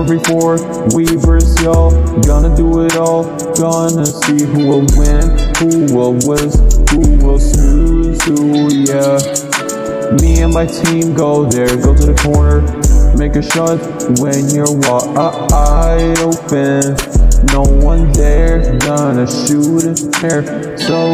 4v4, we versus y'all. Gonna do it all, gonna see who will win, who will whiz, who will snooze, who, yeah. Me and my team go there, go to the corner, make a shot when you're wide open. No one there gonna shoot it there. So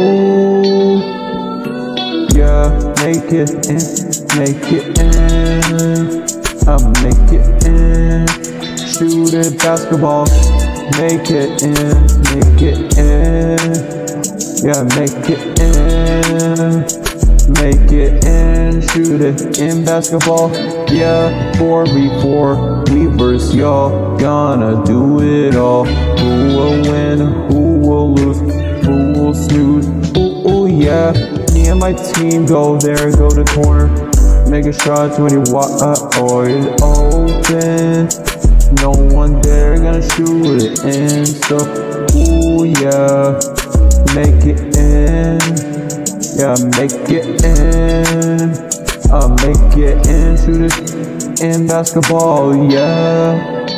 yeah, make it in, make it in. Make it in. Shoot it basketball, make it in, make it in. Yeah, make it in. Make it in, shoot it in basketball. Yeah, 4v4, we versus y'all. Gonna do it all. Who will win, who will lose, who will snooze. Ooh, yeah. Me and my team go there, go to corner, make a shot 20 or it's open. No one there gonna shoot it in. So, ooh, yeah. Make it in. Yeah, make it in. Make it in. Shoot it in basketball, yeah.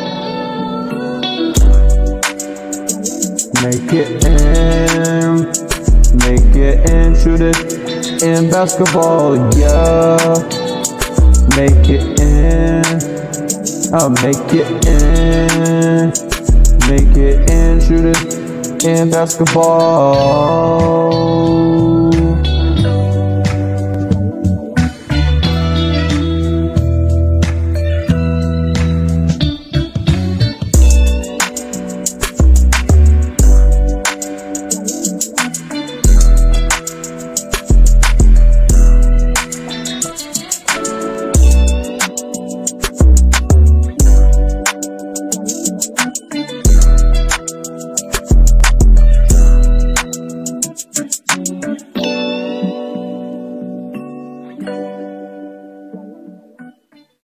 Make it in. Make it in. Shoot it in basketball, yeah. Make it in. Make it in. Make it in. Shoot it in basketball.